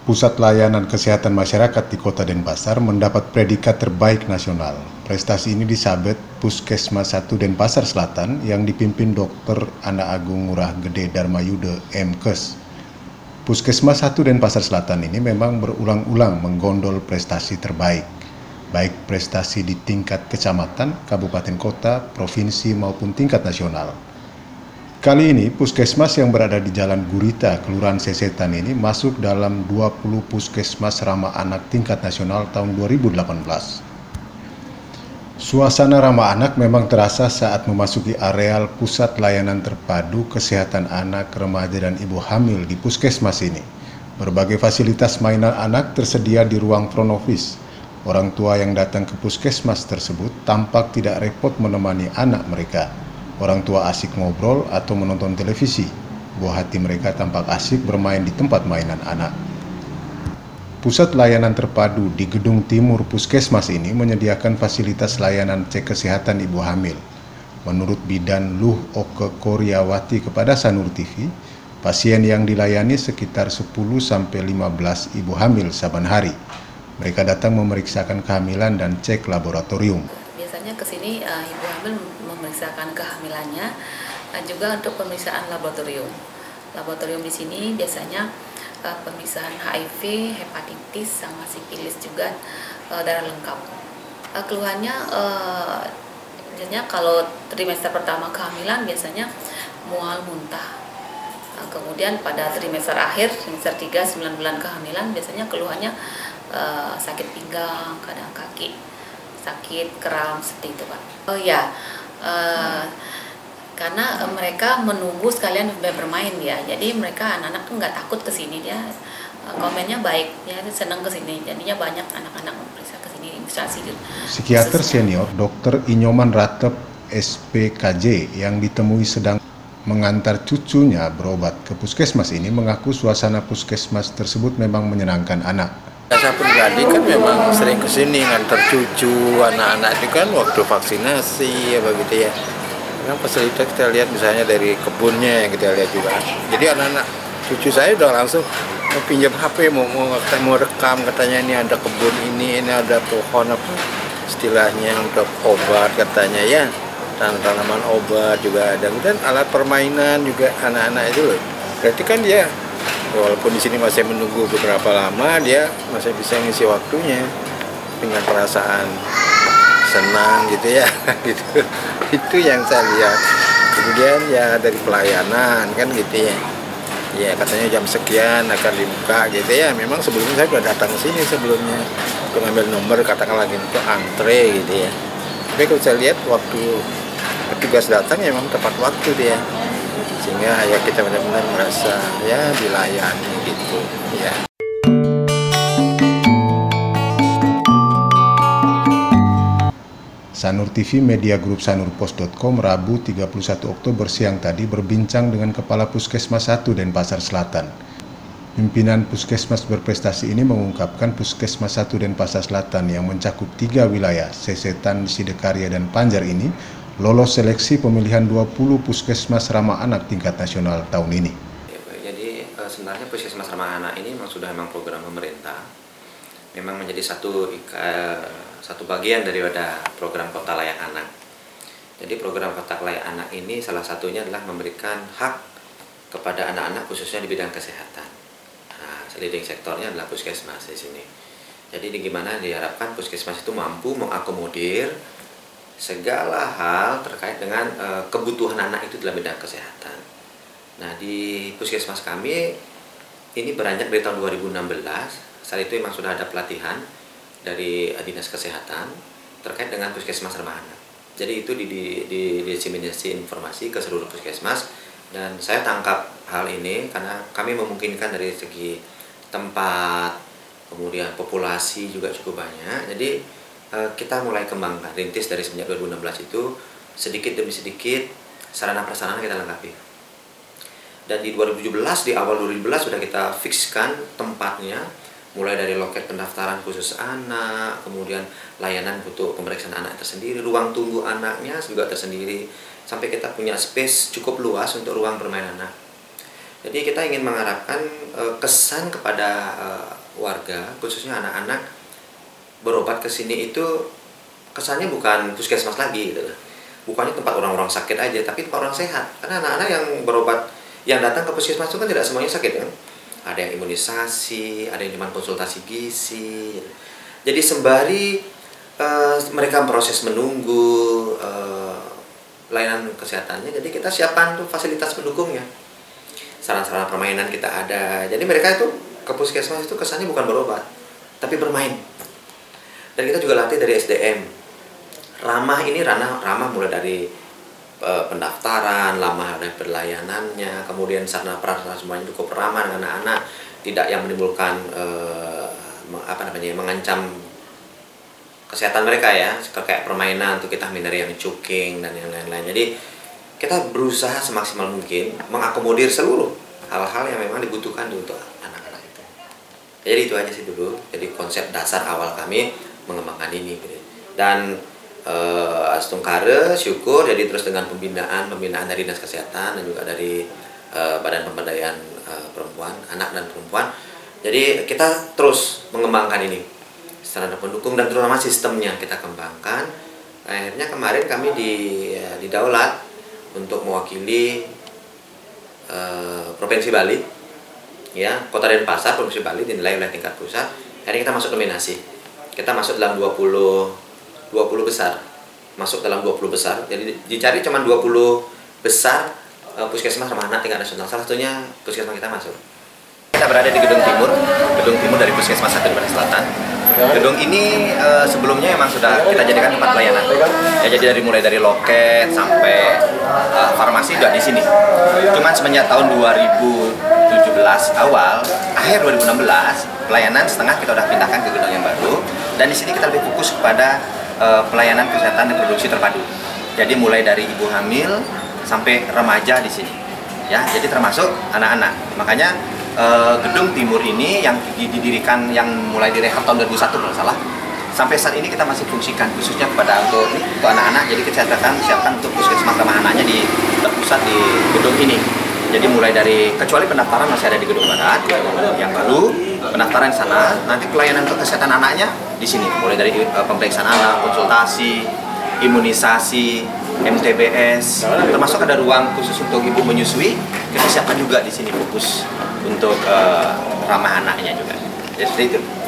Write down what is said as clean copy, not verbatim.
Pusat Layanan Kesehatan Masyarakat di Kota Denpasar mendapat predikat terbaik nasional. Prestasi ini disabet Puskesmas 1 Denpasar Selatan yang dipimpin Dr. Ana Agung Ngurah Gede Darmayude MKes. Puskesmas 1 Denpasar Selatan ini memang berulang-ulang menggondol prestasi terbaik, baik prestasi di tingkat kecamatan, kabupaten kota, provinsi maupun tingkat nasional. Kali ini, puskesmas yang berada di Jalan Gurita, Kelurahan Sesetan ini masuk dalam 20 puskesmas ramah anak tingkat nasional tahun 2018. Suasana ramah anak memang terasa saat memasuki areal Pusat Layanan Terpadu Kesehatan Anak, Remaja, dan Ibu Hamil di puskesmas ini. Berbagai fasilitas mainan anak tersedia di ruang pronovis. Orang tua yang datang ke puskesmas tersebut tampak tidak repot menemani anak mereka. Orang tua asik ngobrol atau menonton televisi. Buah hati mereka tampak asik bermain di tempat mainan anak. Pusat Layanan Terpadu di Gedung Timur Puskesmas ini menyediakan fasilitas layanan cek kesehatan ibu hamil. Menurut Bidan Luh Oke Koryawati kepada Sanur TV, pasien yang dilayani sekitar 10-15 ibu hamil saban hari. Mereka datang memeriksakan kehamilan dan cek laboratorium. Biasanya ke sini ibu hamil memeriksakan kehamilannya dan juga untuk pemeriksaan laboratorium. Laboratorium di sini biasanya pemeriksaan HIV, hepatitis, sama sifilis juga, darah lengkap. Keluhannya biasanya kalau trimester pertama kehamilan biasanya mual, muntah. Kemudian pada trimester akhir, trimester 3, 9 bulan kehamilan biasanya keluhannya sakit pinggang, kadang kaki, sakit, kram, seperti itu Pak. Oh ya, karena mereka menunggu sekalian bermain ya, jadi mereka anak-anak nggak takut ke sini, dia komennya baik, dia senang ke sini, jadinya banyak anak-anak periksa ke sini. Psikiater senior Dr. Inyoman Ratep SPKJ yang ditemui sedang mengantar cucunya berobat ke puskesmas ini mengaku suasana puskesmas tersebut memang menyenangkan anak. Saya pribadi kan memang sering kesini ngantar cucu, anak-anak itu kan waktu vaksinasi ya begitu ya. Kan fasilitas kita lihat misalnya dari kebunnya yang kita lihat juga. Jadi anak-anak cucu saya udah langsung mau pinjam HP, mau rekam, katanya ini ada kebun ini ada pohon apa istilahnya untuk obat katanya ya. Tanaman obat juga ada, dan alat permainan juga anak-anak itu loh. Berarti kan dia walaupun di sini masih menunggu beberapa lama, dia masih bisa ngisi waktunya dengan perasaan senang gitu ya. Gitu. Itu yang saya lihat. Kemudian ya dari pelayanan kan gitu ya. Ya katanya jam sekian akan dibuka gitu ya. Memang sebelumnya saya sudah datang ke sini sebelumnya untuk ambil nomor, katakanlah gitu, antre gitu ya. Tapi kalau saya lihat waktu petugas datang ya memang tepat waktu dia, sehingga ya kita benar-benar merasa ya dilayani gitu ya. Sanur TV Media Group sanurpost.com Rabu 31 Oktober siang tadi berbincang dengan Kepala Puskesmas 1 Denpasar Selatan. Pimpinan Puskesmas berprestasi ini mengungkapkan Puskesmas 1 Denpasar Selatan yang mencakup 3 wilayah, Sesetan, Sidekarya, dan Panjar ini lolos seleksi pemilihan 20 Puskesmas Ramah Anak tingkat nasional tahun ini. Jadi sebenarnya Puskesmas Ramah Anak ini memang program pemerintah, memang menjadi satu bagian daripada program Kota Layak Anak. Jadi program Kota Layak Anak ini salah satunya adalah memberikan hak kepada anak-anak khususnya di bidang kesehatan. Nah, leading sektornya adalah Puskesmas di sini. Jadi gimana diharapkan Puskesmas itu mampu mengakomodir segala hal terkait dengan kebutuhan anak itu dalam bidang kesehatan. Nah, di puskesmas kami ini beranjak dari tahun 2016. Saat itu memang sudah ada pelatihan dari Dinas Kesehatan terkait dengan puskesmas ramah anak. Jadi itu didiseminasi informasi ke seluruh puskesmas, dan saya tangkap hal ini karena kami memungkinkan dari segi tempat, kemudian populasi juga cukup banyak. Jadi kita mulai kembangkan, rintis dari semenjak 2016 itu sedikit demi sedikit sarana prasarana kita lengkapi. Dan di 2017, di awal 2017 sudah kita fikskan tempatnya, mulai dari loket pendaftaran khusus anak, kemudian layanan untuk pemeriksaan anak tersendiri, ruang tunggu anaknya juga tersendiri, sampai kita punya space cukup luas untuk ruang bermain anak. Jadi kita ingin mengharapkan kesan kepada warga, khususnya anak-anak, berobat ke sini itu kesannya bukan puskesmas lagi gitu. Bukannya tempat orang-orang sakit aja, tapi tempat orang sehat. Karena anak-anak yang berobat, yang datang ke puskesmas itu kan tidak semuanya sakit kan. Ada yang imunisasi, ada yang cuma konsultasi gizi. Jadi sembari mereka proses menunggu layanan kesehatannya, jadi kita siapkan tuh fasilitas pendukungnya. Sarana-sarana permainan kita ada. Jadi mereka itu ke puskesmas itu kesannya bukan berobat, tapi bermain. Dan kita juga latih dari SDM. Ramah ini ramah mulai dari pendaftaran, ramah dari pelayanannya, kemudian sarana prasarana semuanya cukup ramah dengan anak-anak, tidak yang menimbulkan mengancam kesehatan mereka ya, kayak permainan tuh kita hindari yang choking dan yang lain-lain. Jadi kita berusaha semaksimal mungkin mengakomodir seluruh hal-hal yang memang dibutuhkan untuk anak-anak itu. Jadi itu aja sih dulu. Jadi konsep dasar awal kami mengembangkan ini. Dan Astungkare syukur jadi terus dengan pembinaan dari Dinas Kesehatan dan juga dari Badan Pemberdayaan Perempuan, Anak dan Perempuan. Jadi kita terus mengembangkan ini sarana pendukung dan terutama sistemnya kita kembangkan. Akhirnya kemarin kami didaulat untuk mewakili Provinsi Bali, ya, Kota Denpasar, Provinsi Bali dinilai oleh tingkat pusat. Akhirnya kita masuk nominasi. Kita masuk dalam 20 besar. Masuk dalam 20 besar. Jadi dicari cuma 20 besar puskesmas ramah anak tingkat nasional. Salah satunya puskesmas kita masuk. Kita berada di gedung timur dari Puskesmas 1 Denpasar Selatan. Gedung ini sebelumnya memang sudah kita jadikan tempat pelayanan. Ya, jadi mulai dari loket sampai farmasi sudah di sini. Cuman semenjak tahun 2017 awal, akhir 2016, pelayanan setengah kita sudah pindahkan ke gedung yang baru. Dan di sini kita lebih fokus kepada pelayanan kesehatan reproduksi terpadu. Jadi mulai dari ibu hamil sampai remaja di sini. Ya, jadi termasuk anak-anak. Makanya gedung timur ini yang didirikan, yang mulai direhab tahun 2001 kalau salah, sampai saat ini kita masih fungsikan khususnya kepada untuk anak-anak. Jadi kita siapkan untuk puskesmas ramah anaknya terpusat di gedung ini. Jadi mulai dari, kecuali pendaftaran masih ada di gedung barat yang baru, pendaftaran di sana. Nanti pelayanan untuk kesehatan anaknya di sini, mulai dari pemeriksaan anak, konsultasi, imunisasi, MTBS, termasuk ada ruang khusus untuk ibu menyusui. Kita siapkan juga di sini fokus untuk ramah anaknya juga. Jadi seperti itu.